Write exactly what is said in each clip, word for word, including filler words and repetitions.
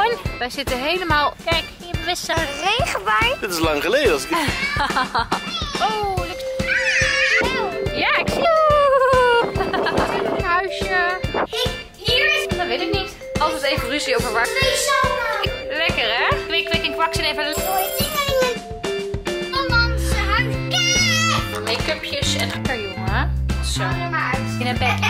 Moin. Wij zitten helemaal... Kijk, hier hebben we zo'n regenbui. Dit is lang geleden als ik... Oh, lukt... Ja, ik zie je. Een huisje. Hier is... Dat weet ik niet. Altijd even ruzie over waar... Lekker, hè? Kwik, kwik en kwak zijn even... Make-upjes en lekker, jongen. Zo. In een bed.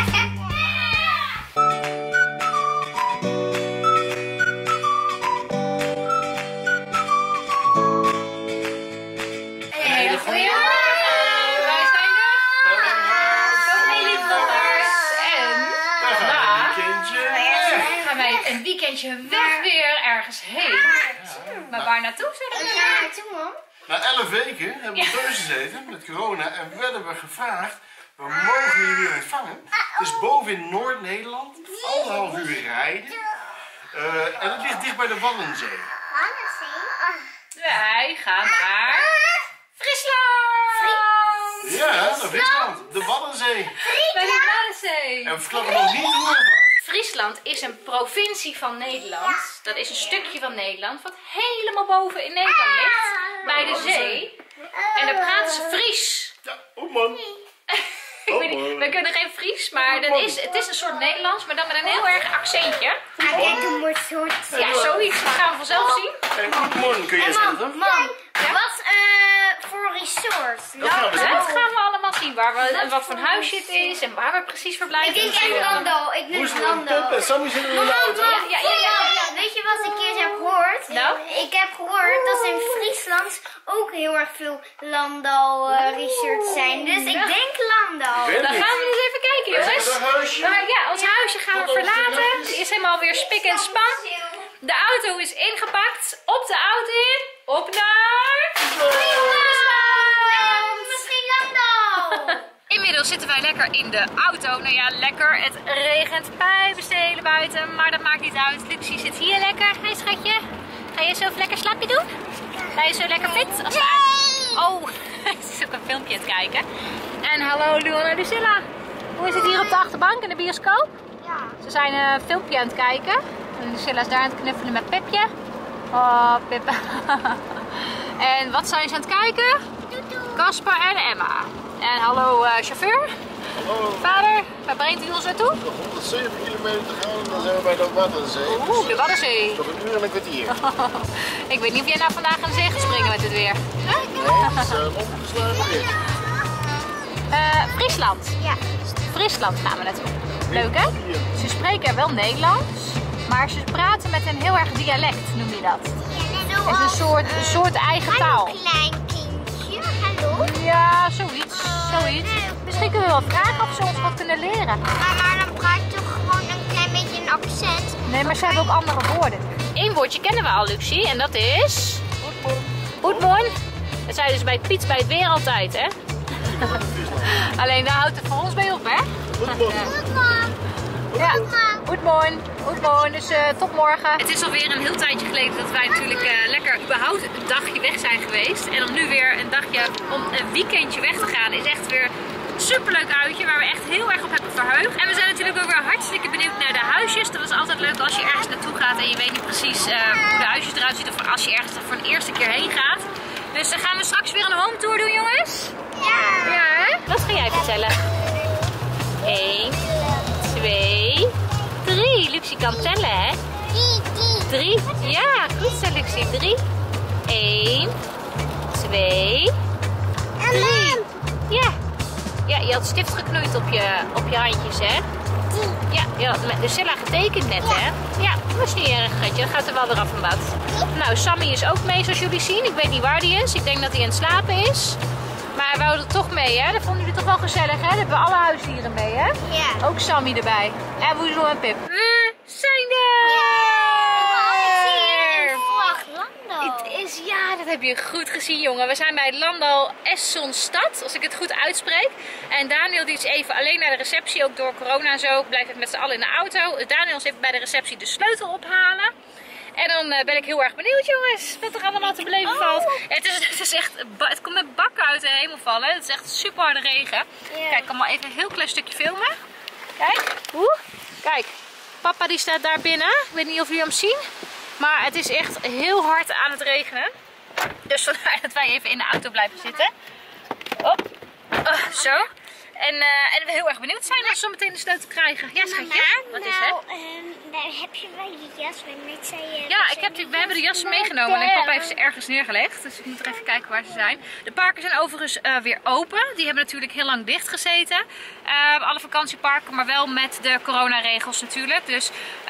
Een weekendje weg weer ergens heen. Ja, maar waar naartoe zeg je? Waar naartoe, man? Na elf weken hebben we thuis gezeten met corona en werden we gevraagd, we mogen jullie weer ontvangen. Het is boven in Noord-Nederland, anderhalf uur rijden. Uh, en het ligt dicht bij de Waddenzee. Wij gaan naar Friesland! Ja, naar Friesland. De Waddenzee. Bij de Waddenzee. En we verklappen nog niet hoe het Friesland is een provincie van Nederland. Dat is een stukje van Nederland wat helemaal boven in Nederland ligt. Bij de zee. En daar praten ze Fries. Ja, oh man. Ik weet niet, we kunnen geen Fries, maar dat is, het is een soort Nederlands, maar dan met een heel erg accentje. Kijk, een mooi soort. Ja, zoiets. Dat gaan we vanzelf zien. En goedemorgen kun jij zeggen. Mam, wat uh, voor resort? Dat gaan we zien. Dat gaan we allemaal zien. Waar we, en wat voor huisje het is en waar we precies verblijven. Ik denk echt Lando. Ik denk Lando. En Sammy zit in de auto. Ja, ja, ja, ja. Weet je wat ik een keer heb gehoord? Nou? Ik heb gehoord dat in Friesland ook heel erg veel Lando uh, resorts zijn. Dus ik denk Lando. Dan gaan we eens even kijken, jongens. Maar ja, ons huisje gaan we verlaten. Het is helemaal weer spik en span. De auto is ingepakt. Op de auto in. Op naar... Misschien Lando. Inmiddels zitten wij lekker in de auto. Nou ja, lekker. Het regent pijpenstelen buiten. Maar dat maakt niet uit. Luxie zit hier lekker. Hé, hey, schatje. Ga je zo lekker slaapje doen? Ga je zo lekker fit? Als oh, ze is ook een filmpje aan het kijken. En hallo Luan en Lucilla. Hoe is het hier op de achterbank in de bioscoop? Ja. Ze zijn een filmpje aan het kijken. En Lucilla is daar aan het knuffelen met Pipje. Oh, Pip. En wat zijn ze aan het kijken? Casper en Emma. En hallo uh, chauffeur. Hallo. Vader, waar brengt u ons naartoe? Nog honderdzeven kilometer te gaan en dan zijn we bij de Waddenzee. Oeh, de Waddenzee. Nog een uur en een kwartier. Ik weet niet of jij nou vandaag aan de zee gaat springen met het weer. Nee, het is uh, opgeslagen weer. Uh, Friesland. Ja. Friesland gaan we naartoe. Leuk hè? Ze spreken wel Nederlands, maar ze praten met een heel erg dialect, noem je dat. Het is een soort, een soort eigen taal. Hallo klein kindje, hallo. Ja, zoiets, zoiets. Misschien kunnen we wel vragen of ze ons wat kunnen leren. Maar, maar dan praat je toch gewoon een klein beetje een accent. Nee, maar ze hebben ook andere woorden. Eén woordje kennen we al, Luxie, en dat is... Goedemorgen. Dat zei dus bij Piet bij het weer altijd, hè? Alleen daar houdt het voor ons bij op, hè? Goedemorgen. Ja, goedemorgen. Goedemorgen, dus uh, tot morgen. Het is alweer een heel tijdje geleden dat wij natuurlijk uh, lekker überhaupt een dagje weg zijn geweest. En om nu weer een dagje, om een weekendje weg te gaan, is echt weer een superleuk uitje waar we echt heel erg op hebben verheugd. En we zijn natuurlijk ook weer hartstikke benieuwd naar de huisjes. Dat is altijd leuk als je ergens naartoe gaat en je weet niet precies uh, hoe de huisjes eruit zien. Of als je ergens voor een eerste keer heen gaat. Dus dan gaan we straks weer een home tour doen, jongens. Ja. Ja, hè? Wat ga jij vertellen? Eén, twee, drie. Luxie kan tellen, hè? Drie. Ja, goed zo, Luxie. Drie. Eén, twee, drie. Ja. Ja, je had stift geknoeid op je, op je handjes, hè? Ja, je had met Lucilla getekend net, hè? Ja, dat is niet erg, Getje. Dat gaat er wel weer af en wat. Nou, Sammy is ook mee, zoals jullie zien. Ik weet niet waar die is. Ik denk dat hij aan het slapen is. Maar hij wou er toch mee, hè? Dat vonden jullie toch wel gezellig, hè? Dan hebben we alle huisdieren mee, hè? Ja. Ook Sammy erbij. En Woezel en Pip. We zijn er! Het is, ja, dat heb je goed gezien, jongen. We zijn bij Landal Essonstad, als ik het goed uitspreek. En Daniel die is even alleen naar de receptie, ook door corona en zo. Blijft het met z'n allen in de auto. Daniel is even bij de receptie de sleutel ophalen. En dan uh, ben ik heel erg benieuwd, jongens, wat er allemaal te beleven oh. valt. Het, is, het, is echt, het komt met bakken uit de hemel vallen. Het is echt super harde regen. Yeah. Kijk, ik kan maar even een heel klein stukje filmen. Kijk, Oeh. Kijk, papa die staat daar binnen. Ik weet niet of jullie hem zien. Maar het is echt heel hard aan het regenen. Dus vandaar dat wij even in de auto blijven zitten. Op. Uh, zo. En, uh, en we heel erg benieuwd zijn om zo meteen de sleutel te krijgen. Ja, schatje. Mama, Wat nou, is het? Um, daar heb je wel je jas mee met zei. Ja, ik heb die, we hebben de jassen meegenomen en papa heeft ze ergens neergelegd. Dus ik moet er even kijken waar ze zijn. De parken zijn overigens uh, weer open. Die hebben natuurlijk heel lang dicht gezeten. Uh, alle vakantieparken, maar wel met de coronaregels natuurlijk. Dus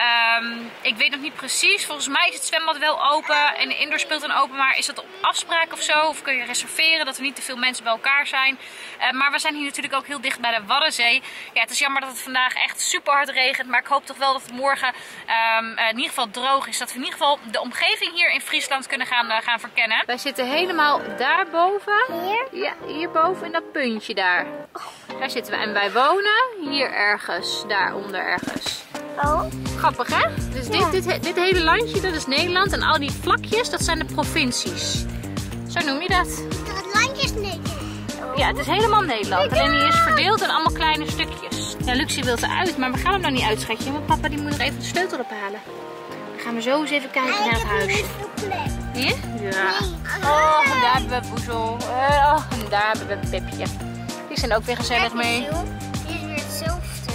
um, ik weet nog niet precies. Volgens mij is het zwembad wel open en de indoor speeltuin open. Maar is dat op afspraak of zo? Of kun je reserveren dat er niet te veel mensen bij elkaar zijn? Uh, maar we zijn hier natuurlijk ook heel dicht bij de Waddenzee. Ja, het is jammer dat het vandaag echt super hard regent. Maar ik hoop toch wel dat het morgen um, uh, in ieder geval droog is. Dat we in ieder geval de omgeving hier in Friesland kunnen gaan, uh, gaan verkennen. Wij zitten helemaal daarboven. Hier? Ja, hierboven in dat puntje daar. Daar zitten we. En wij wonen hier ergens. Daaronder ergens. Oh. Grappig hè? Dus Ja. dit, dit, dit hele landje, dat is Nederland. En al die vlakjes, dat zijn de provincies. Zo noem je dat. Dat landje is Nederland. Ja, het is helemaal Nederland. Alleen die is verdeeld in allemaal kleine stukjes. Ja, Luxie wil eruit, maar we gaan hem nog niet uit, schatje. Want papa die moet nog even de sleutel ophalen. Dan gaan we zo eens even kijken naar het huisje. Hier? Ja. Oh, en daar hebben we Boezel. Oh, en daar hebben we Pipje. Die zijn ook weer gezellig mee. Dit is weer hetzelfde.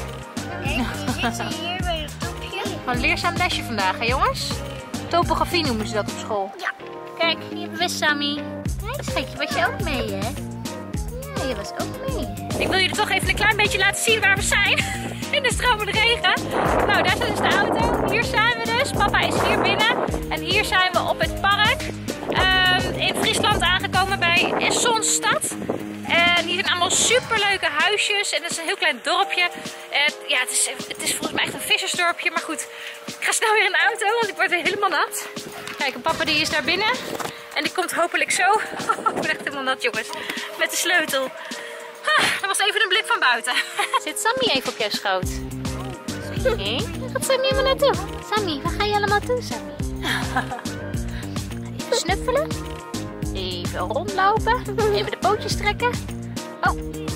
Kijk, die zitten hier bij het topje. Een leerzaam lesje vandaag, hè jongens? Topografie noemen ze dat op school. Ja. Kijk, hier hebben we Sammy. Schatje, was je ook mee, hè? Ja, je was ook mee. Ik wil jullie toch even een klein beetje laten zien waar we zijn. In de stromende regen. Nou, daar staat dus de auto. Hier zijn we dus. Papa is hier binnen. En hier zijn we op het park. Um, in Friesland aangekomen bij Essonstad. En hier zijn allemaal superleuke huisjes. En het is een heel klein dorpje. En ja, het is, het is volgens mij echt een vissersdorpje. Maar goed, ik ga snel weer in de auto, want ik word weer helemaal nat. Kijk, en papa die is daar binnen. En die komt hopelijk zo. Ik ben echt helemaal nat, jongens. Met de sleutel. Ah, dat was even een blik van buiten. Zit Sammy even op jouw schoot? Oké, waar gaat Sammy helemaal naartoe? Sammy, waar ga je allemaal toe, Sammy? Even snuffelen. Even rondlopen. Even de pootjes trekken. Oh.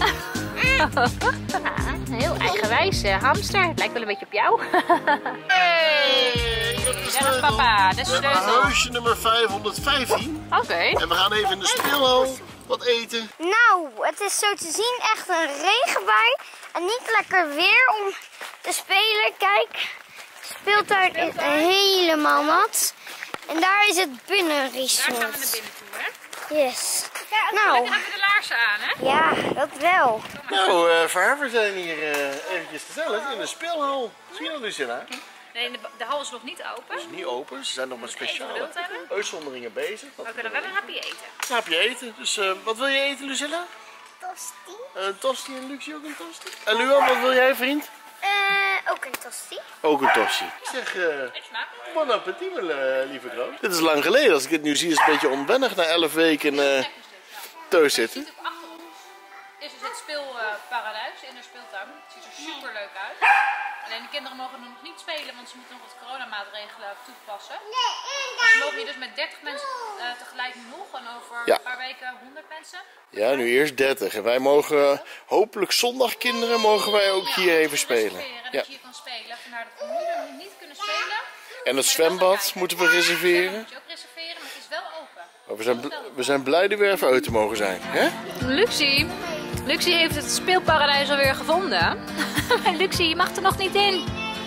Ah, heel eigenwijs uh, hamster. Het lijkt wel een beetje op jou. Hey, daar is papa. De We hebben sleutel. huisje nummer vijfhonderdvijftien. Oké. Okay. En we gaan even in de speelhal wat eten. Nou, het is zo te zien echt een regenbui. En niet lekker weer om te spelen. Kijk, de speeltuin is helemaal nat. En daar is het binnenresort. Daar gaan we naar binnen toe, hè? Yes. Nou. Nou, Dan hebben we de laarzen aan, hè? ja, dat wel. Nou, uh, Vaar, we zijn hier uh, eventjes gezellig in de speelhal. Zie je dat, Lucilla? Nee, de, de hal is nog niet open. Het is niet open, ze zijn nog met speciale geduld hebben. uitzonderingen bezig. Maar we kunnen wel een hapje eten. Een hapje eten. Dus uh, wat wil je eten, Lucilla? Tosti. Een tosti en Luxie ook een tosti. En Luan, wat wil jij, vriend? Uh, ook een tosti. Ook een tosti. Ik zeg, uh, bon appetit, mijn uh, lieve groot. Dit is lang geleden. Als ik het nu zie, is het een beetje onwennig na elf weken uh, thuis zitten. Achter ons is dus het speelparadijs in de speeltuin. Het ziet er super leuk uit. Alleen de kinderen mogen nog niet spelen, want ze moeten nog wat coronamaatregelen toepassen. Dus ze mogen hier dus met dertig mensen uh, tegelijk nog en over Ja. een paar weken honderd mensen. Ja, nu eerst dertig. En wij mogen, uh, hopelijk zondag kinderen, mogen wij ook Ja, hier even reserveren spelen. Dat Ja. je hier kan spelen. Vandaar dat we nu er niet kunnen spelen. En het zwembad moeten we reserveren. Dat moet je ook reserveren, maar het is wel open. Maar we zijn, bl- we zijn blij er weer even uit te mogen zijn. Hè? Luxie. Luxie heeft het speelparadijs alweer gevonden. Maar Luxie, je mag er nog niet in.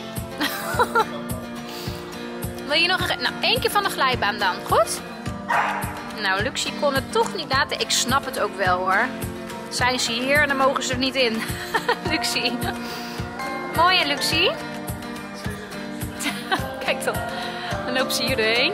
Wil je nog een... Nou, één keer van de glijbaan dan. Goed? Nou, Luxie kon het toch niet laten. Ik snap het ook wel hoor. Zijn ze hier en dan mogen ze er niet in. Luxie. Mooi hè, Luxie? Kijk dan. Dan loopt ze hier doorheen.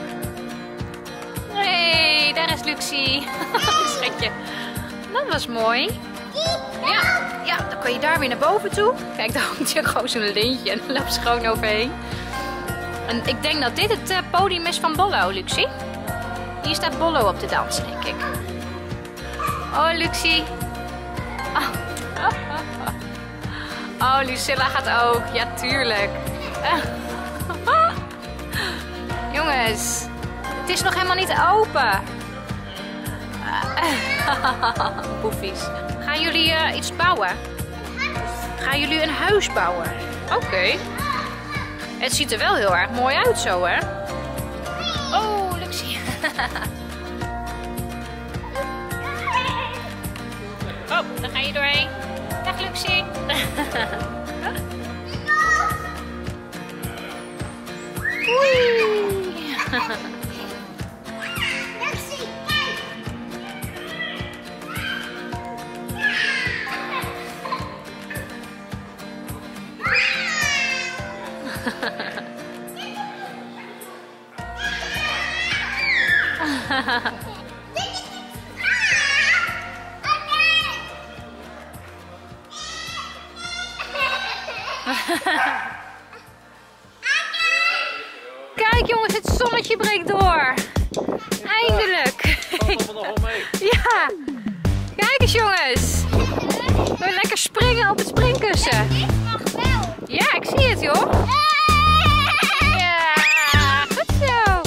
Hé, hey, daar is Luxie. Schatje. Dat was mooi. Ja, ja, dan kan je daar weer naar boven toe. Kijk, daar hangt je gewoon zo'n lintje en dan loopt ze gewoon overheen. En ik denk dat dit het uh, podium is van Bollo, Luxie. Hier staat Bollo op te dansen, denk ik. Oh, Luxie. Oh, oh, oh, oh. Oh, Lucilla gaat ook. Ja, tuurlijk. Uh. Jongens, het is nog helemaal niet open. Boefies. Gaan jullie uh, iets bouwen? Gaan jullie een huis bouwen? Oké. Okay. Het ziet er wel heel erg mooi uit zo, hè? Oh, Luxie. Oh, daar ga je doorheen. Dag, Luxie. Oei. Luxie, kijk. Kijk jongens, het zonnetje breekt door. Eindelijk. Ja. Kijk eens jongens. We gaan lekker springen op het springkussen. Dit mag wel. Ja, ik zie het joh. Ja, goed zo.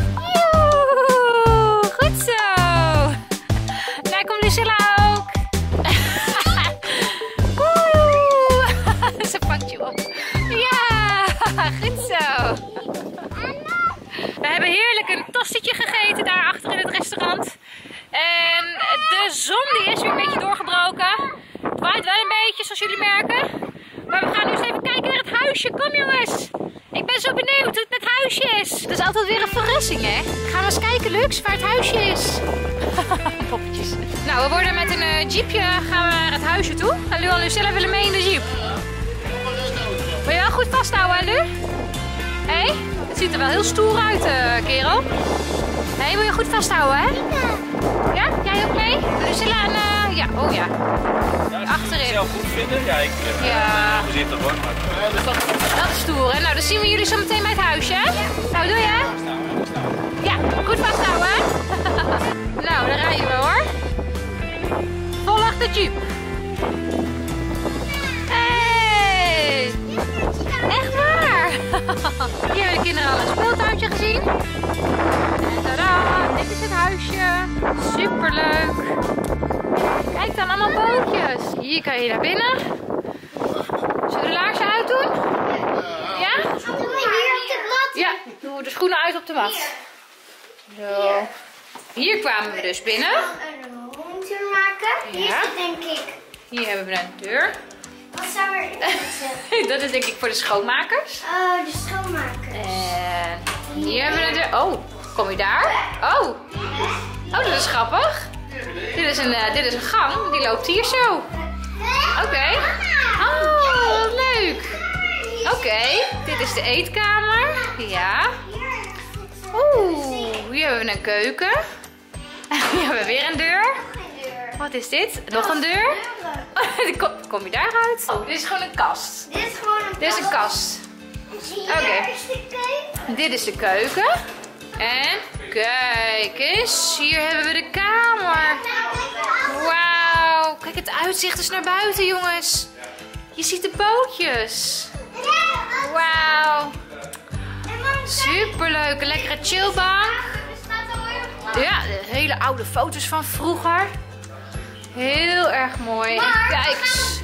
Joe, goed zo. Daar komt Lucilla ook. Woe. Ze pakt je op. Ja, goed zo. We hebben heerlijk een tostietje gegeten daar achter in het restaurant. En de zon die is weer een beetje doorgebroken. Het waait wel een beetje zoals jullie merken. Maar we gaan nu eens even kijken naar het huisje. Kom jongens. Ik ben zo benieuwd hoe het met het huisje is. Dat is altijd weer een verrassing hè. Gaan we eens kijken Lux waar het huisje is. Poppetjes. Nou we worden met een uh, jeepje gaan we naar het huisje toe. En Lu en Lucilla willen mee in de jeep. Wil je wel goed vasthouden hè Lu? Hé? Hey? Het ziet er wel heel stoer uit, uh, kerel. Hé, hey, wil je goed vasthouden, hè? Ja? Jij ook mee? Lucilla en... Uh, ja, oh ja. Ja, achterin. Het zelf goed vinden? Ja, ik uh, ja. uh, zit er hoor. Maar... Dat is stoer, hè? Nou, dan zien we jullie zo meteen bij het huisje, hè? Nou, doe je? Ja, goed vasthouden, hè? Nou, daar rijden we, hoor. Volg de jeep. Hey! Echt waar? Hier hebben de kinderen al een speeltuintje gezien. En tada, dit is het huisje. Superleuk. Kijk dan, allemaal bootjes. Hier kan je naar binnen. Zullen we de laarzen uitdoen? Ja? Doe hier op de mat. Ja, doe de schoenen uit op de mat. Zo. Hier kwamen we dus binnen. Een rondje maken. Hier Ja. zit denk ik. Hier hebben we een deur. Wat zou er in zitten? Dat is denk ik voor de schoonmakers. Oh, de schoonmaker. En hier hebben we een deur. Oh, kom je daar? Oh. Oh, dat is grappig. Dit is een, uh, dit is een gang. Die loopt hier zo. Oké. Okay. Oh, wat leuk. Oké, okay. Dit is de eetkamer. Ja. Oeh, hier hebben we een keuken. Hier hebben we weer een deur. Wat is dit? Nog een deur? Kom, kom je daaruit? Oh, dit is gewoon een kast. Dit is gewoon een Dit is een kast. Oké. Oké. Is de keuken. Dit is de keuken. En kijk eens, hier hebben we de kamer. Wauw, kijk het uitzicht is naar buiten jongens. Je ziet de bootjes. Wauw. Superleuk, een lekkere chillbank. Ja, de hele oude foto's van vroeger. Heel erg mooi. En kijk eens.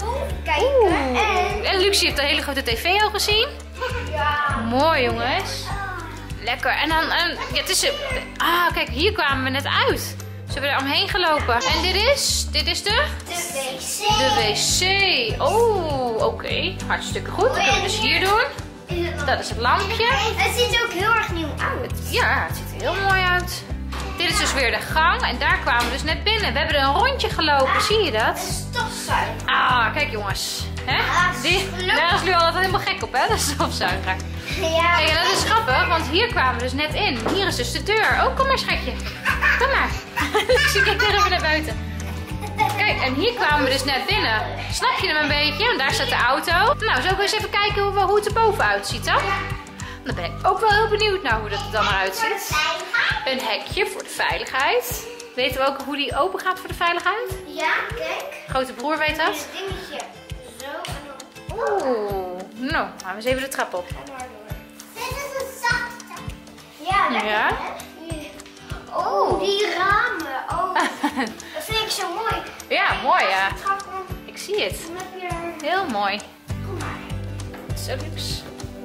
Oeh. En Luxie heeft een hele grote tv al gezien. Ja. Mooi jongens. Lekker. En dan, en, ja, het is, ah kijk, hier kwamen we net uit. Ze hebben er omheen gelopen. En dit is, dit is de? De wc. De wc. Oh, oké. Okay. Hartstikke goed. Dat kunnen we dus hier doen. Dat is het lampje. Het ziet er ook heel erg nieuw uit. Ja, het ziet er heel mooi uit. Dit is dus weer de gang. En daar kwamen we dus net binnen. We hebben er een rondje gelopen. Zie je dat? Stofzuiger. Ah, kijk jongens. Hè? Ja, Die, daar is nu altijd helemaal gek op, hè? Dat is stofzuiger. Ja. Kijk, en dat is grappig, want hier kwamen we dus net in. Hier is dus de deur. Oh, kom maar schatje. Kom maar. Ik kijk er even naar buiten. Kijk, en hier kwamen we dus net binnen. Snap je hem een beetje? En daar staat de auto. Nou, zullen we eens even kijken hoe, hoe het er bovenuit ziet dan? Dan ben ik ook wel heel benieuwd naar hoe dat er dan eruit ziet. Een hekje voor de veiligheid. Weten we ook hoe die open gaat voor de veiligheid? Ja, kijk. Grote broer weet dat. Dit dingetje. Zo en dan. Oeh, nou, gaan we eens even de trap op. Dit is een zachte. Ja, lekker Ja. hè? Oh, die ramen. Oh, dat vind ik zo mooi. Ja, mooi ja. Trap om. Ik zie het. Dan heb je er... Heel mooi. Kom maar. Zo luxe.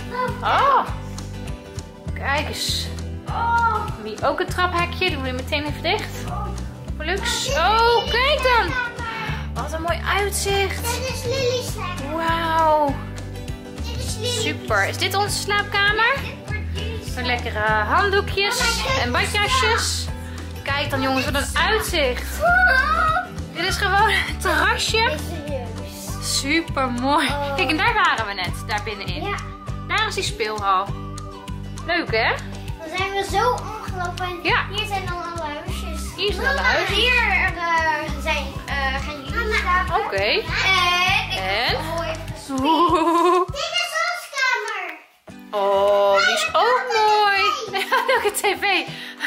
Oh, kijk eens. Wie ook een traphekje, doen we meteen even dicht. Lux. Oh, kijk dan. Wat een mooi uitzicht. Dit is Lily's slaapkamer. Wauw. Dit is Lily's. Super. Is dit onze slaapkamer? Dit wordt jullie Zo lekkere handdoekjes en badjasjes. Kijk dan jongens, wat een uitzicht. Dit is gewoon een terrasje. Super mooi. Kijk, en daar waren we net, daar binnenin. Ja. Daar is die speelhal. Leuk hè? Dan zijn we zo omgelopen en Ja. hier zijn dan alle huisjes. Hier zijn alle huisjes. Hier uh, zijn, uh, gaan jullie slapen. Oké. En ik En? heb al even gespeeld. Oeh. Dit is ons kamer. Oh, die is ook mooi. Leuke tv.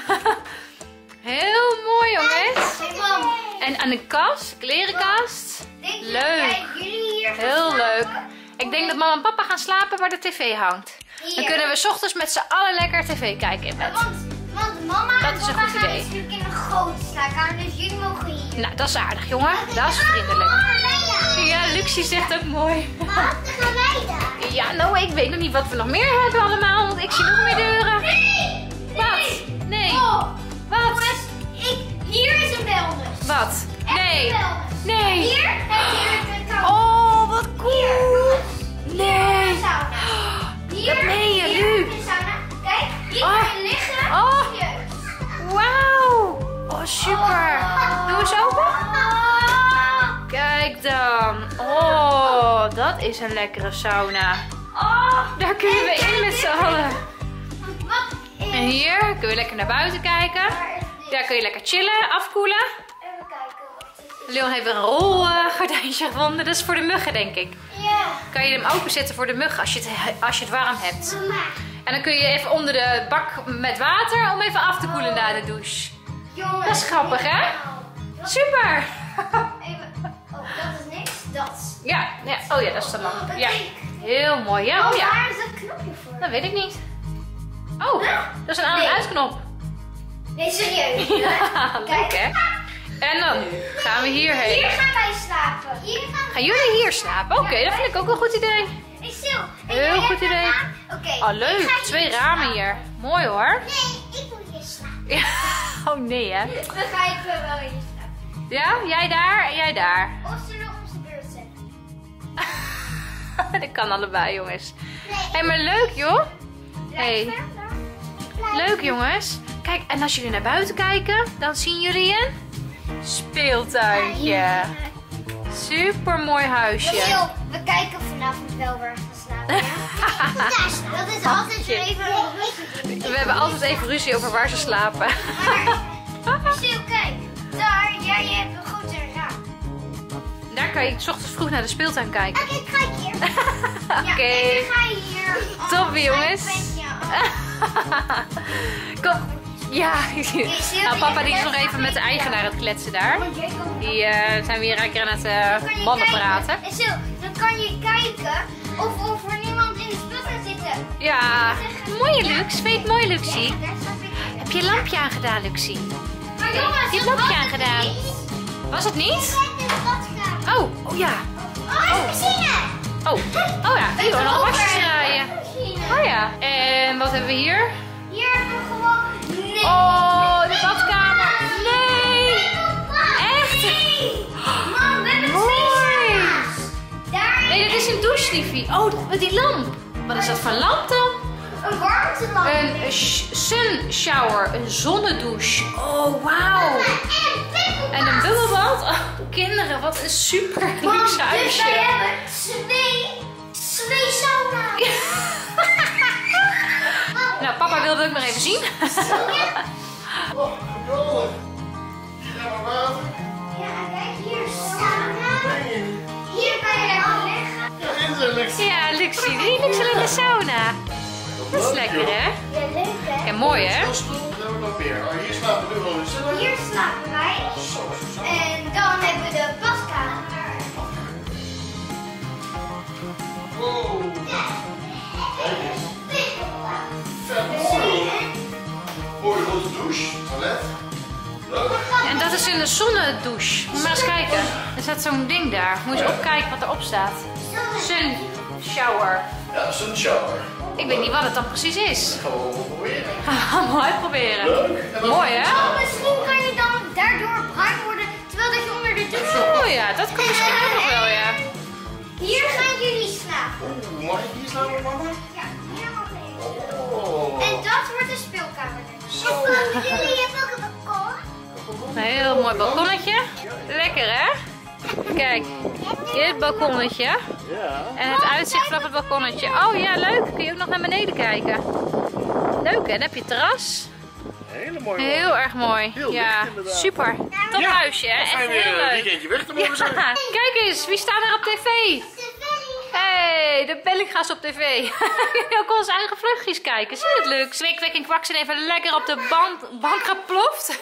Heel mooi jongens. Hey mam. En aan de kast, klerenkast. Denk je Leuk. dat jullie hier gaan Heel leuk. slapen? Ik denk dat mama en papa gaan slapen waar de tv hangt. Dan Hier. kunnen we 's ochtends met z'n allen lekker tv kijken in bed. Want, want mama Dat en is een papa goed gaan idee. natuurlijk in een grote slaapkamer, dus jullie mogen hier. Nou, dat is aardig jongen. Dat is vriendelijk. Ja, Luxie zegt ook mooi. Wat, dan gaan wij daar. Ja, nou, ik weet nog niet wat we nog meer hebben allemaal, want ik zie nog meer deuren. Nee! Wat? Nee. Oh, Wat? jongens, ik, hier is een wellness. Wat? Echt Nee. een wellness. Nee. Hier en hier is de kamer. Oh, wat Hier, cool. jongens. Hier Nee. is de sauna. Hier, Dat meen je, hier Lu. is de sauna. Kijk, hier Oh. kan je liggen. Oh. Serieus. Wauw. Oh, super. Doe eens open. Oh. Kijk dan. Oh, dat is een lekkere sauna. Oh. Daar kunnen we in met z'n allen. Wat is... En hier kun je lekker naar buiten kijken. Waar is dit? Daar kun je lekker chillen, afkoelen. Even kijken wat dit is. Leon heeft een rolgordijntje gevonden. Dat is voor de muggen, denk ik. Ja. Kan je hem openzetten voor de muggen als je het, als je het warm hebt. Mama. En dan kun je even onder de bak met water om even af te koelen na de douche. Jongens. Dat is grappig, hè? Wat- Super! Even. Oh, dat is niks. Dat. Ja, ja. Oh ja, dat is de lamp. Dat Ja, kijk. heel mooi. Ja, Oh, oh ja. waar is dat knopje voor? Dat weet ik niet. Oh, dat is een aan- en Nee. uitknop. Nee, serieus. Ja, leuk Kijk. hè? En dan gaan we hierheen. Hier gaan wij slapen. Hier gaan we. Gaan jullie hier slapen? Oké, dat vind ik ook een goed idee. Hey, Sil. Heel jij goed hebt een idee. raam? Oké. Oh, ik leuk. ga Twee hier ramen slapen. hier. Mooi hoor. Nee, ik wil hier slapen. Ja. Oh nee hè. Dan ga ik wel hier slapen. Ja, jij daar en jij daar. Of zullen we onze beurt zetten? Dat kan allebei jongens. Nee. Hé, hey, maar leuk joh. Hey. Blijf verder. Leuk jongens. Kijk, en als jullie naar buiten kijken, dan zien jullie een speeltuintje. Super mooi huisje. Sil, we kijken vanavond wel waar we gaan slapen. Ja? Dat is altijd weer even een ruzie. We hebben altijd even ruzie over waar ze slapen. Maar, Sil, kijk. Daar, jij hebt een grote raam. Daar kan je 's ochtends vroeg naar de speeltuin kijken. Oké, ik ga hier. Oké. Ja, en dan ga je hier. Oh, Top, jongens. Kom. Ja. Nou, papa die is nog even met de eigenaar aan het kletsen daar. Die eh, zijn weer lekker aan het uh, mannen praten. En Sil, dan kan je kijken of, of er niemand in de speeltuin zitten. Ja. Mooie Lux. Vind je het mooi, Luxie? Daar snap ik niet. Heb je je lampje aangedaan, Luxie? Maar jongens, Heb je het dat lampje was het aangedaan? niet. Was het niet? Kijk in de badkamer. Oh, oh ja. Oh, een machine. Oh, oh ja. Die wil nog wasjes draaien. Machine. Oh ja. En wat hebben we hier? Hier hebben we gewoon... Nee. Oh, de badkamer. Nee. Echt? Nee. Mam, we hebben Mooi. twee sauna's. Daar Nee, dat is een doucheliefie. Oh, met die lamp. Wat is dat voor lamp dan? een warmtelamp. Een eh, sh- sun shower, een zonnedouche. Oh, wauw. En een bubbelbad. Oh, kinderen, wat een super Mam, luxe dus huisje. wij hebben twee, twee sauna's. Nou, papa wilde het ook nog even zien. Oh, geweldig. Hier gaan we water. Ja, kijk, hier is sauna. Nee, Hier kan je lekker liggen. ja, in zijn lekker. Ja, Luxie, die luxe in de sauna. Dat is lekker, hè? Ja, leuk hè? En mooi, hè? Heel stoel, dan hebben we nog meer. Oh, hier slapen we nu wel eens. Hier slapen wij. Zo, zo, zo. En dan hebben we de badkamer. Wow. Kijk eens. Vet mooi. Mooie grote douche, toilet. Leuk. En dat is een zonnedouche. Moet maar eens kijken. Er staat zo'n ding daar. Moet je eens opkijken wat erop staat. Sun shower. Ja, sun shower. Ik weet niet wat het dan precies is. Gaan we allemaal proberen. Gaan we uitproberen. Leuk. En dan- Mooi hè? Oh, misschien kan je dan daardoor bruin worden terwijl dat je onder de douche zit. Oh ja, dat kan misschien ook nog wel ja. Hier gaan jullie slapen. Oeh, mag ik hier slapen, mama? Ja, hier mag je. Oh. En dat wordt de speelkamer. Zo. Jullie hebben ook een balkon. Een heel mooi balkonnetje. Lekker hè? Kijk, dit balkonnetje. Ja. En het uitzicht vanaf het balkonnetje. Oh ja, leuk. Kun je ook nog naar beneden kijken. Leuk hè? Dan heb je het terras. Hele mooie Heel man. erg mooi. Heel Ja, licht, inderdaad. super. Top Ja, huisje hè? Dan Echt zijn we heel weer een leuk. weekendje weg te mogen zijn. Ja, kijk eens, wie staat er op tv? Hey, de Bellinga's op tv. Je kan ook onze eigen vluchtjes kijken. Zie je het leuk? Zwik, Wik en Kwak zijn even lekker op de band, bank geploft.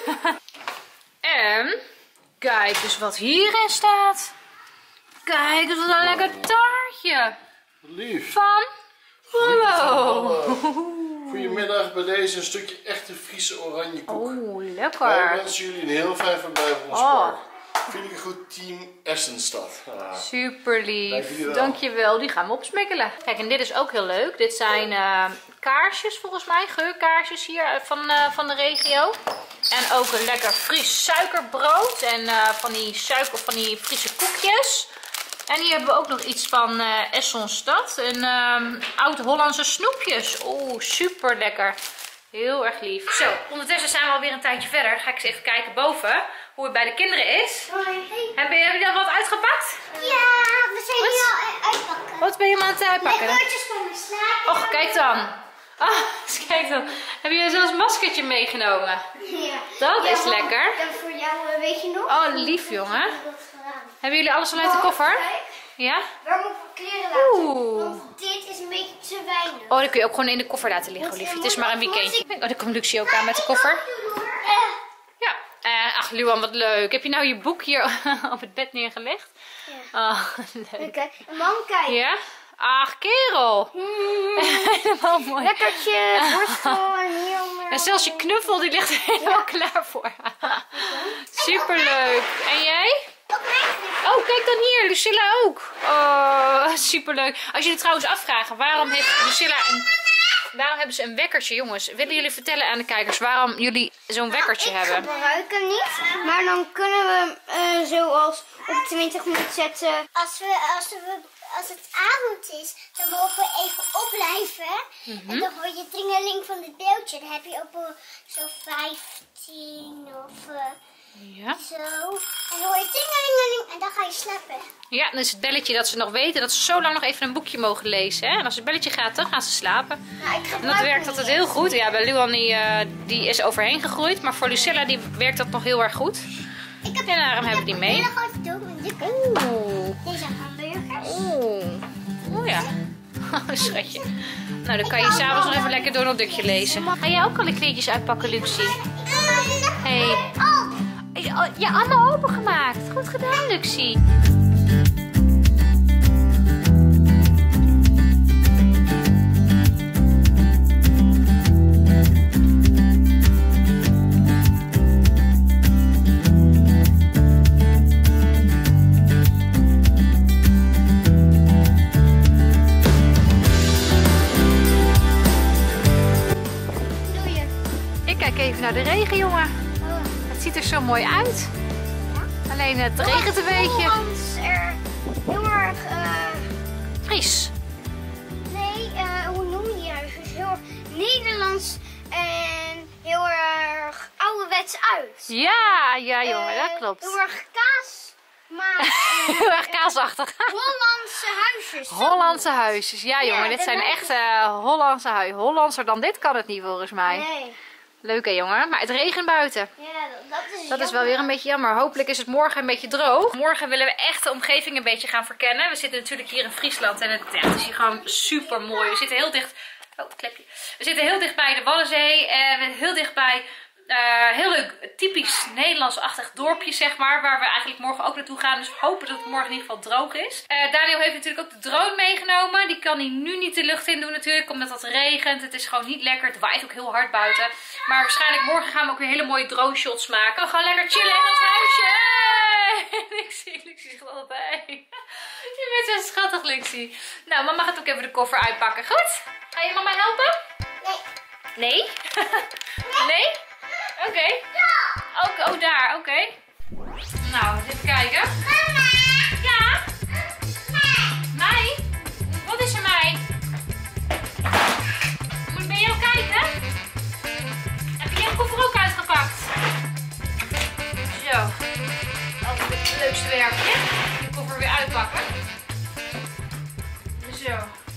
En kijk eens wat hierin staat. Kijk eens wat een lekker taartje. Lief. Van Hallo. Goedemiddag, bij deze een stukje echte Friese oranje koek. Oeh, Wij lekker. wensen jullie een heel fijn verblijf op ons Oh. park. Vind ik een goed team Essenstad. Ah. Super Dank lief. jullie wel. Dankjewel. Die gaan we opsmikkelen. Kijk, en dit is ook heel leuk. Dit zijn eh, kaarsjes volgens mij. Geurkaarsjes hier eh, van, eh, van de regio. En ook een lekker Fries suikerbrood. En eh, van die suiker, van die Friese koekjes. En hier hebben we ook nog iets van uh, Essenstad. En um, oud-Hollandse snoepjes. Oeh, super lekker. Heel erg lief. Zo, ondertussen zijn we alweer een tijdje verder. Ga ik eens even kijken boven hoe het bij de kinderen is. Hebben jullie al wat uitgepakt? Ja, we zijn Wat? nu al uitpakken. Wat ben je aan het uitpakken? Lekkertjes van de slaap. Och, kijk dan. Ah, kijk dan. Hebben jullie zelfs een maskertje meegenomen? Ja. Dat Ja, is want- lekker. En voor jou, eh, weet je nog? Oh, lief jongen. Ik heb dat gedaan. Hebben jullie alles al uit de koffer? Kijk, Ja? waar moet ik kleren laten? Oeh. Want dit is een beetje te weinig. Oh, dan kun je ook gewoon in de koffer laten liggen, liefje. Het is maar een weekendje. Oh, daar komt Lucie ook aan met de koffer. Ja. Eh, ach, Luan, wat leuk. Heb je nou je boek hier op het bed neergelegd? Ja. Oh, leuk. Oké, mam, kijk. Ja? Ach, kerel. Helemaal mooi. Lekkertje, borstel en hier onder. En zelfs je knuffel, die ligt er helemaal klaar voor. Superleuk. En jij? Ook mijn knuffel. Oh, kijk dan hier. Lucilla ook. Oh, superleuk. Als jullie trouwens afvragen, waarom heeft Lucilla een... Waarom hebben ze een wekkertje, jongens? Willen jullie vertellen aan de kijkers waarom jullie zo'n wekkertje Ik hebben? gebruik hem niet, maar dan kunnen we uh, zoals op twintig minuten zetten. Als, we, als, we, als het avond is, dan mogen we even opblijven. Mhm. En dan hoor je dringeling van het beeldje. Dan heb je ook wel zo'n vijftien of uh, Ja. zo. En dan hoor je dringelingeling en dan ga je slapen. Ja, dan is het belletje dat ze nog weten dat ze zo lang nog even een boekje mogen lezen. Hè? En als het belletje gaat, dan gaan ze slapen. Nou, ik En gebruik dat werkt hem altijd niet. heel goed. Ja, bij Luan die, uh, die is overheen gegroeid. Maar voor Lucilla die werkt dat nog heel erg goed. Ik heb, En daarom hebben we die een mee. hele grote doos met dit- Oeh. deze hamburgers. Oeh. Oeh ja. Oh, schatje. Nou, dan kan je s'avonds nog even lekker Donald Duckje lezen. Ga jij ook alle kleedjes uitpakken, Lucie? Hey. Oh, Oh, ja, allemaal opengemaakt. Goed gedaan, Lucie. Doe je. Ik kijk even naar de regen, jongen. Het ziet er zo mooi uit. Alleen het regent een beetje. Hollands er heel erg, eh, Fries. nee, eh, hoe noem je die eigenlijk? Dus heel erg Nederlands en heel erg ouderwets uit. Ja, ja jongen, dat Eh, klopt. Heel erg kaas, maar eh, Heel erg kaasachtig. Hollandse huisjes. Hollandse huisjes. Ja jongen, dit dat zijn lijkt echt eh, Hollandse huizen. Hollandser dan dit kan het niet volgens mij. Nee, Leuk hè jongen, maar het regent buiten. ja, dat, dat is Dat is wel weer een beetje jammer. Hopelijk is het morgen een beetje droog. Morgen willen we echt de omgeving een beetje gaan verkennen. We zitten natuurlijk hier in Friesland en het, ja, het is hier gewoon super mooi. We zitten heel dicht... Oh, klepje. We zitten heel dicht bij de Waddenzee. En heel dicht bij... Uh, heel leuk, typisch Nederlands-achtig dorpje, zeg maar. Waar we eigenlijk morgen ook naartoe gaan. Dus we hopen dat het morgen in ieder geval droog is. Uh, Daniel heeft natuurlijk ook de drone meegenomen. Die kan hij nu niet de lucht in doen natuurlijk. Omdat het regent. Het is gewoon niet lekker. Het waait ook heel hard buiten. Maar waarschijnlijk morgen gaan we ook weer hele mooie drone shots maken. We gaan gewoon lekker chillen in ons huisje. Luxie, Luxie zegt altijd. Je bent zo schattig, Luxie. Nou, mama gaat ook even de koffer uitpakken. Goed? Ga je mama helpen? Nee. Nee? Nee? Oké. Okay. Oh, oh, daar. Oké. Okay. Nou, even kijken. Mama. Ja? Mij? Wat is er, mij? Moet ik bij jou kijken? Heb je jouw koffer ook uitgepakt? Zo. Altijd het leukste werkje. De koffer weer uitpakken. Zo.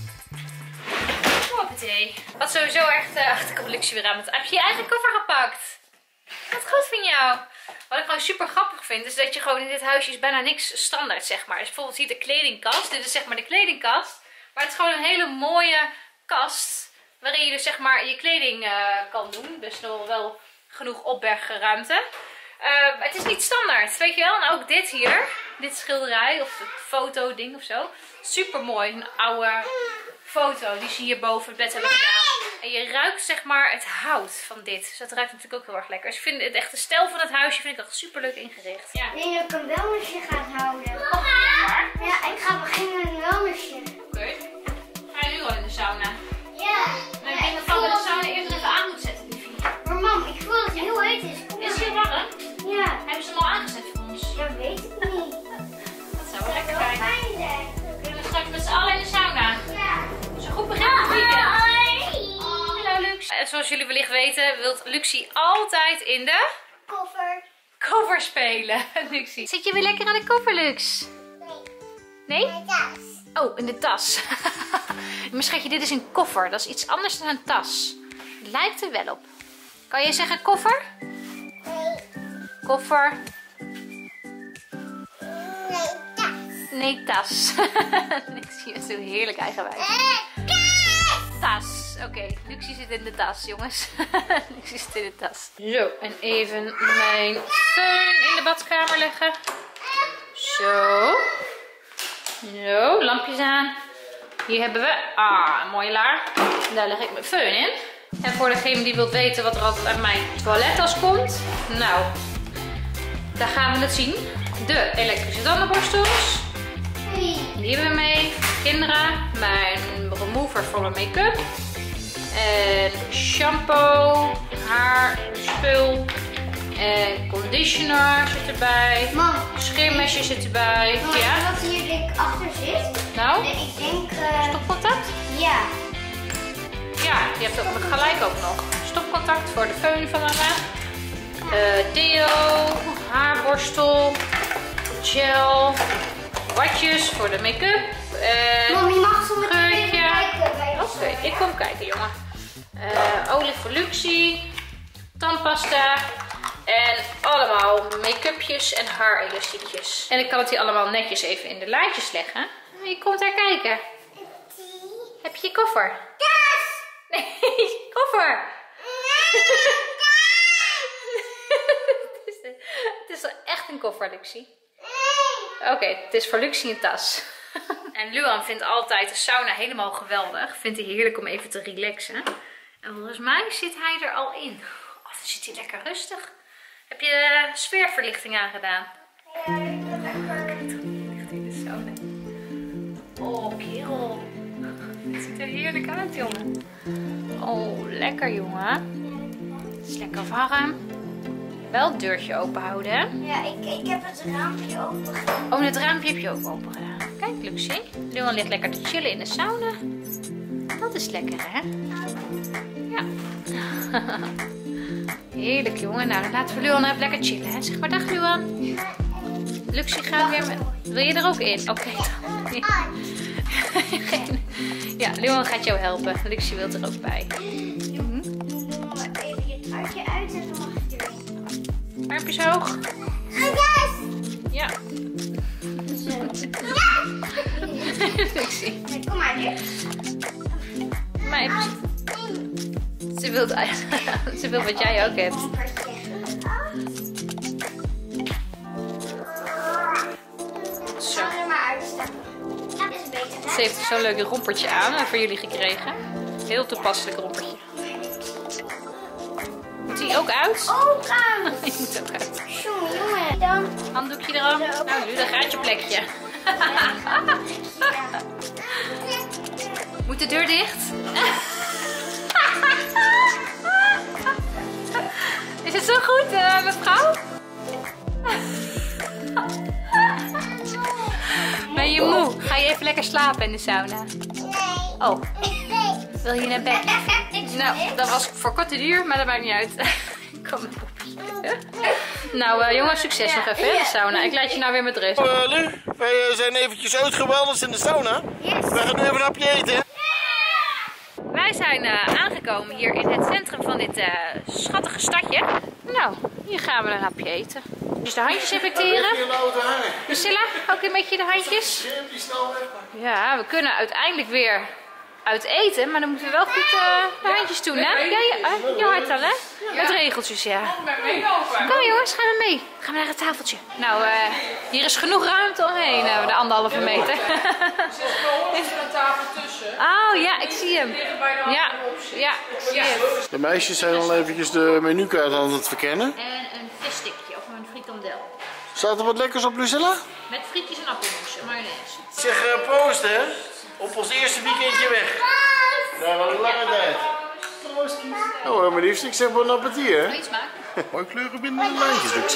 Hoppatee. Wat sowieso echt uh, achter ik Luxie weer aan. Met, heb je je eigen koffer gepakt? Wat goed van jou. Wat ik gewoon super grappig vind, is dat je gewoon in dit huisje is bijna niks standaard, zeg maar. Dus bijvoorbeeld hier de kledingkast. Dit is zeg maar de kledingkast. Maar het is gewoon een hele mooie kast. Waarin je dus zeg maar je kleding uh, kan doen. Dus nog wel genoeg opbergruimte. Uh, het is niet standaard, weet je wel. En ook dit hier. Dit schilderij of het foto ding of zo. Super mooi. Een oude foto. Die zie je boven het bed hebben gedaan. En je ruikt zeg maar het hout van dit. Dus dat ruikt natuurlijk ook heel erg lekker. Dus ik vind het echt de stijl van het huisje vind ik echt super leuk ingericht. Ja. Ik denk dat ik een wellnessje ga houden. Waar? Ja, ik ga beginnen met een wellnessje. Oké. Okay. Ga je nu al in de sauna? Ja. Maar ik denk dat we de sauna eerst even aan moet zetten, liefie. Maar mam, ik voel dat het heel heet is. Kom Is het maar. heel warm? Ja. Hebben ze hem al aangezet voor ons? Ja, weet ik niet. Dat zou wel lekker Dat zijn. zou fijn zijn. Kunnen we straks met z'n allen in de sauna? Ja. Zo goed beginnen het weekend. Hoi. Hallo Lux. En zoals jullie wellicht weten, wil Luxie altijd in de Koffer. koffer spelen. Luxie. Zit je weer lekker aan de koffer, Lux? Nee. Nee? Mijn tas. Oh, in de tas. Maar schatje, dit is een koffer. Dat is iets anders dan een tas. Het lijkt er wel op. Kan je zeggen koffer? Nee. Koffer. Nee, tas. Nee, tas. Luxie is zo heerlijk eigenwijs. Eh, tas. Tas. Oké, okay. Luxie zit in de tas, jongens. Luxie zit in de tas. Zo, en even mijn föhn in de badkamer leggen. Zo. Zo, lampjes aan. Hier hebben we, ah, een mooie laar. Daar leg ik mijn föhn in. En voor degene die wilt weten wat er altijd uit mijn toilettas komt. Nou, daar gaan we het zien. De elektrische tandenborstels. Die hebben we mee. Kinderen. Mijn remover voor mijn make-up. En shampoo. Haarspul. En conditioner zit erbij. Mam. Scheermesje zit erbij. Mam, Ja. wat hier denk ik achter zit. Nou, En ik denk... Uh, stopcontact? ja. Ja, je hebt ook gelijk ook nog. Stopcontact voor de föhn van mama. Uh, deo. Haarborstel. Gel. Watjes voor de make-up. En Mam, je mag zo meteen even geurtje. kijken bij de Oké, okay, ik kom kijken, jongen. Uh, olie voor Luxie. Tandpasta. En allemaal make-upjes en haarelastiekjes. En ik kan het hier allemaal netjes even in de laadjes leggen. Je komt daar kijken. Heb je je koffer? tas. Nee, koffer. het, is, het is wel echt een koffer, Luxie. Oké, okay, het is voor Luxie een tas. En Luan vindt altijd de sauna helemaal geweldig. Vindt hij heerlijk om even te relaxen. En volgens mij zit hij er al in. Oh, dan zit hij lekker rustig. Heb je de sfeerverlichting aangedaan? Ja, ik wil lekker. Ligt in de sauna. Oh, kerel. Het ziet er heerlijk uit, jongen. Oh, lekker, jongen. Het is lekker warm. Wel het deurtje open houden, hè? Ja, ik, ik heb het raampje open gedaan. Oh, en het raampje heb je ook open gedaan. Kijk, Luxie. Luan ligt lekker te chillen in de sauna. Dat is lekker, hè? Ja. Heerlijk, jongen. Nou, dan laten we Luan even lekker chillen, hè? Zeg maar dag, Luan. Luxie gaat weer met... Wil je er ook in? Oké, okay, dan. Ja, Luan gaat jou helpen. Luxie wil er ook bij. Doe even je truitje uit en dan mag je erin. Armpjes hoog. Ja. Luxie. Nee, kom maar, dit. Maar even... Ze wil, ze wil wat jij ook hebt. Zo. Er maar uitstappen. Dat is beter, Ze heeft zo'n leuk rompertje aan voor jullie gekregen. Heel toepasselijk rompertje. Moet hij die ook uit? Ook aan. Die moet ook uit. Jongen, jongen. Dan. Handdoekje erom. Nou, nu dan gaat je plekje. Moet de deur dicht? Is het zo goed, uh, mevrouw? Ben je moe? Ga je even lekker slapen in de sauna? Oh, wil je naar bed? Nou, dat was voor korte duur, maar dat maakt niet uit. Kom maar, poppie. Nou, uh, jongens, succes nog even in de sauna. Ik laat je nou weer met rust. Uh, Lu, wij uh, zijn eventjes uitgewandeld in de sauna. Yes. We gaan nu even een hapje eten. Wij zijn uh, aangekomen hier in het centrum van dit uh, schattige stadje. Nou, hier gaan we een hapje eten. Dus de handjes infecteren. Priscilla, ook een beetje de handjes. Ja, we kunnen uiteindelijk weer uit eten, maar dan moeten we wel goed uh, de handjes doen, hè? Ja, ja, uh, je hart al, hè? Met regeltjes, ja. Kom maar jongens, gaan we mee. Gaan we naar het tafeltje. Nou, uh, hier is genoeg ruimte omheen, uh, de anderhalve meter. Er zit een tafel tussen. Oh ja, ik zie hem. Ja, ja, ik zie hem. De meisjes zijn al eventjes de menukaart aan het verkennen. En een visstikje of een frikandel. Staat er wat lekkers op, Lucilla? Met frietjes en appelmoes en mayonaise. Zeg, uh, proost hè. Op ons eerste weekendje weg. Na een lange tijd. Proost. Oh, mijn liefste, ik zeg bon appetit hè. Iets maken. Mooi kleuren binnen de lijntjes, ik zie.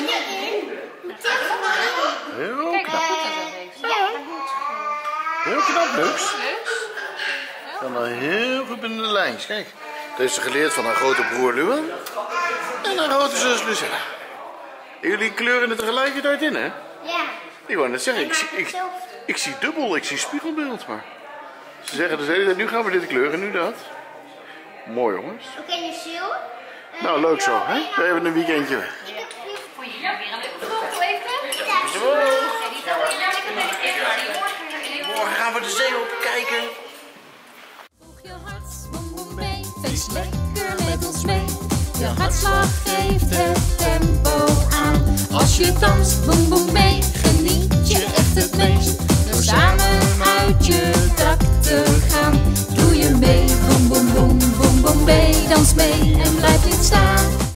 Heel Kijk, knap. wat goed dat heeft. Heel knap, Lux. Leuk. Kan dan heel goed binnen de lijntjes. Kijk, dat heeft ze geleerd van haar grote broer Luan. En haar grote zus Lucilla. Jullie kleuren er tegelijkertijd in, hè? Ja. Ik wou net zeggen, ik, zie- ik, ik zie dubbel, ik zie spiegelbeeld, maar... Ze zeggen dus de hele tijd, nu gaan we dit kleuren, nu dat. Mooi jongens. Oké, nu Sil. Nou, leuk zo, hè? We hebben een weekendje weg. Vond je hier weer een leuke vlog even? Morgen gaan we de zee op kijken. Voeg je hart, boem boem mee, feest lekker met ons mee. Je hartslag geeft het tempo aan. Als je danst, boem boem mee, geniet je echt het meest. Door samen uit je dak te gaan, doe je mee. Boem boem boem boem boem mee, dans mee en blijf niet staan.